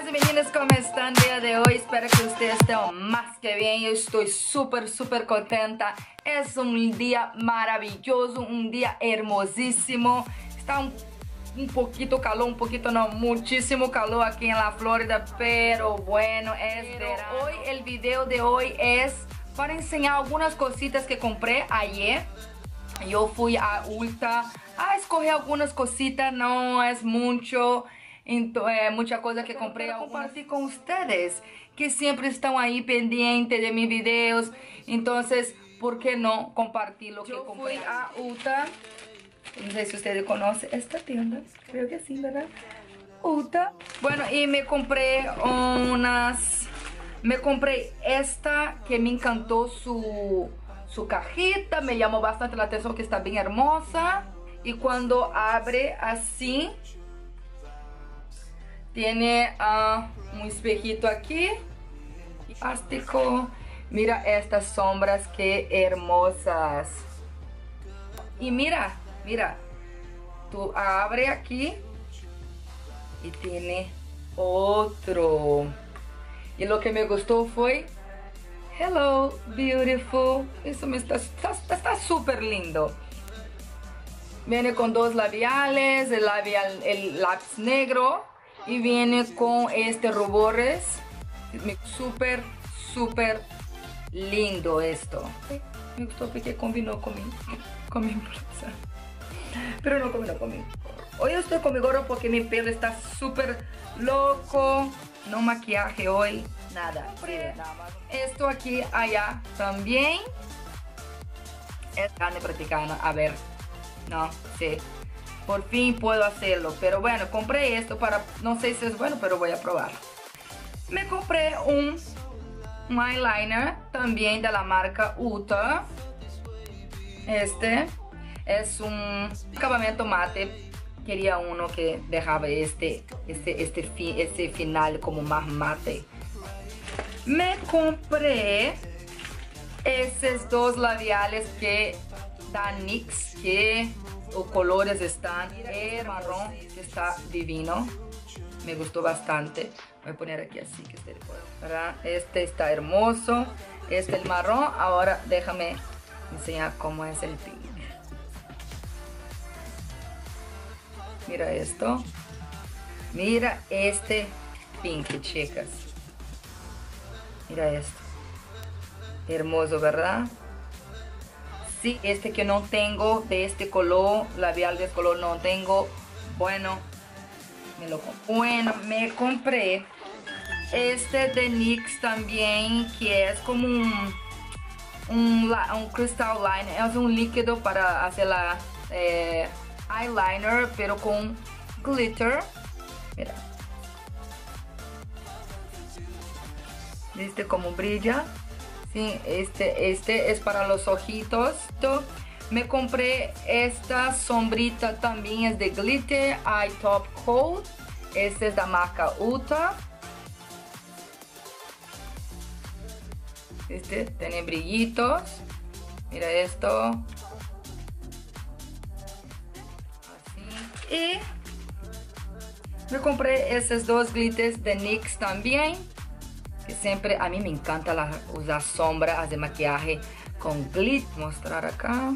Meninas y meninas, ¿cómo están el día de hoy? Espero que ustedes estén más que bien. Yo estoy súper contenta. Es un día maravilloso, un día hermosísimo. Está un poquito calor, un poquito no, muchísimo calor aquí en la Florida, pero bueno, es verano. Hoy el video de hoy es para enseñar algunas cositas que compré ayer. Yo fui a Ulta a escoger algunas cositas, no es mucho. Mucha cosa que compré a compartir con ustedes que siempre están ahí pendientes de mis videos. Entonces, ¿por qué no compartir lo que compré? Fui a Ulta. No sé si ustedes conocen esta tienda. Creo que sí, ¿verdad? Ulta. Bueno, y me compré Me compré esta que me encantó su cajita. Me llamó bastante la atención, que está bien hermosa. Y cuando abre así, tiene un espejito aquí, plástico. Mira estas sombras, qué hermosas. Y mira, tú abre aquí y tiene otro. Y lo que me gustó fue hello beautiful. Eso está súper lindo. Viene con dos labiales, el lápiz negro. Y viene con rubores. Súper lindo esto. Me gustó porque combinó con mi blusa. Pero no combinó conmigo. Hoy estoy con mi gorro porque mi pelo está súper loco. No maquillaje hoy, nada. Esto aquí, allá también. Es carne practicada, a ver. No, sí. Por fin puedo hacerlo. Pero bueno, compré esto para... No sé si es bueno, pero voy a probar. Me compré un eyeliner también de la marca Ulta. Este es un acabamiento mate. Quería uno que dejaba este final como más mate. Me compré esos dos labiales que da NYX, que los colores están, el marrón que está divino, me gustó bastante. Voy a poner aquí así que ustedes puedan, ¿verdad? Este está hermoso, el marrón. Ahora déjame enseñar cómo es el pink. Mira esto, mira este pink, chicas. Mira esto, hermoso, ¿verdad? Sí, que no tengo de este color, labial de este color no tengo. Bueno, me compré de NYX también, que es como un crystal liner. Es un líquido para hacer la eyeliner, pero con glitter. Mira, ¿viste cómo brilla? Sí, este es para los ojitos. Me compré esta sombrita también, es de glitter, Eye Top Coat. Este es de la marca Ulta. Tiene brillitos. Mira esto. Así. Y me compré esos dos glitters de NYX también. Que siempre a mí me encanta usar sombras de maquillaje con glitter. Mostrar acá.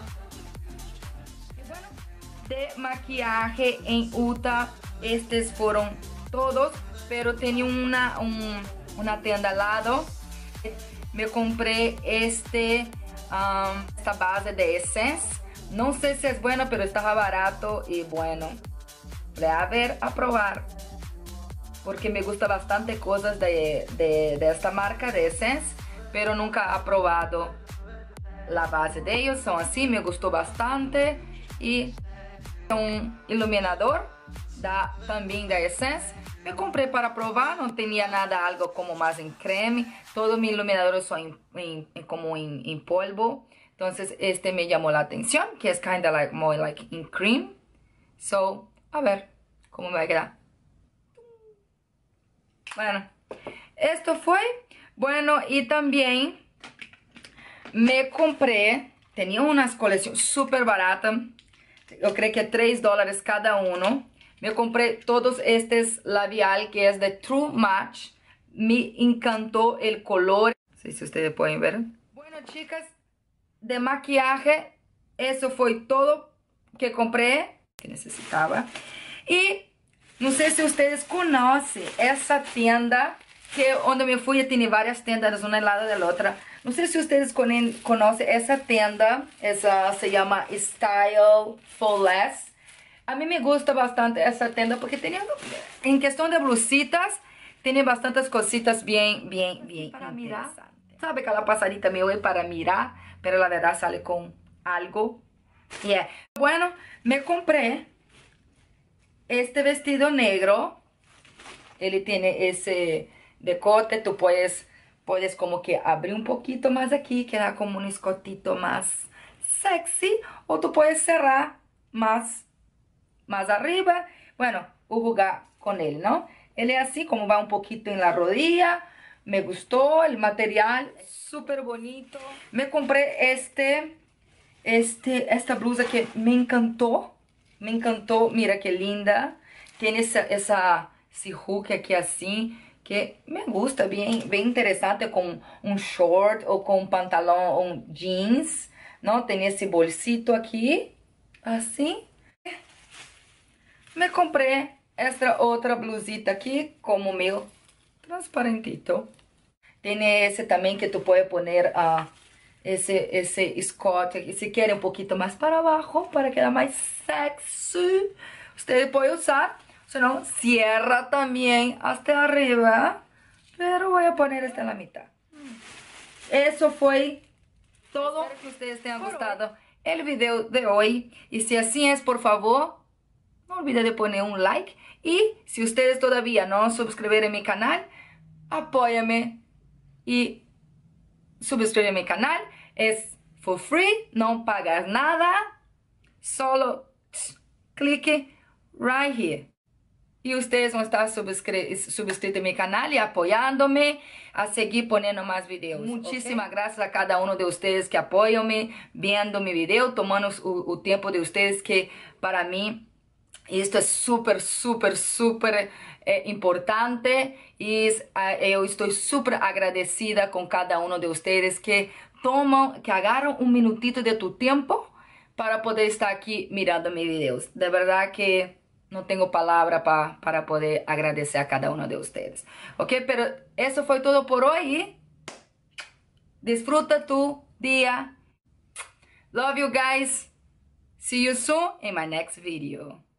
De maquillaje en Ulta, estos fueron todos, pero tenía una tienda al lado. Me compré esta base de Essence. No sé si es bueno, pero estaba barato y bueno, voy a ver, a probar. Porque me gusta bastante cosas de esta marca de Essence, pero nunca he probado la base de ellos. Son así, me gustó bastante. Y un iluminador también de Essence. Me compré para probar, no tenía nada, algo como más en creme. Todos mis iluminadores son como en polvo. Entonces me llamó la atención, que es kind of like more like in cream. So, a ver cómo me va a quedar. Bueno, esto fue. Bueno, y también me compré, tenía unas colecciones súper baratas. Yo creo que $3 cada uno. Me compré todos estos labial que es de True Match. Me encantó el color. No sé si ustedes pueden ver. Bueno, chicas, de maquillaje, eso fue todo que compré, que necesitaba. Y no sé si ustedes conocen esa tienda, que donde me fui tiene varias tiendas, una al lado de la otra. No sé si ustedes conocen esa tienda, esa se llama Style for Less. A mí me gusta bastante esa tienda porque tenía, en cuestión de blusitas, tiene bastantes cositas bien para mirar. Sabe que la pasadita me voy para mirar, pero la verdad sale con algo. Yeah. Bueno, me compré este vestido negro. Él tiene ese decote, tú puedes como que abrir un poquito más aquí, queda como un escotito más sexy, o tú puedes cerrar más arriba. Bueno, jugar con él, ¿no? Él es así, como va un poquito en la rodilla. Me gustó el material, súper bonito. Me compré esta blusa que me encantó. Me encantó, mira qué linda. Tiene ese hook aquí así, que me gusta, bien interesante, con un short o con un pantalón o un jeans, ¿no? Tiene ese bolsito aquí, así. Me compré esta otra blusita aquí, como medio transparentito. Tiene ese también que tú puedes poner ese escote, si quiere un poquito más para abajo, para quedar más sexy. Ustedes pueden usar, si no, cierra también hasta arriba. Pero voy a poner esta en la mitad. Eso fue todo. Espero que ustedes tengan gustado el video de hoy. Y si así es, por favor, no olviden de poner un like. Y si ustedes todavía no suscribieron a mi canal, apóyame y suscribir a mi canal. Es for free, no pagas nada. Solo clique right here. Y ustedes van a estar suscritos a mi canal y apoyándome a seguir poniendo más videos. Muchísimas gracias a cada uno de ustedes que apoyan viendo mi video, tomando el tiempo de ustedes, que para mí esto es súper importante. Y yo estoy súper agradecida con cada uno de ustedes que agarran un minutito de tu tiempo para poder estar aquí mirando mis videos. De verdad que no tengo palabra para poder agradecer a cada uno de ustedes. Ok, pero eso fue todo por hoy. Disfruta tu día. Love you guys. See you soon in my next video.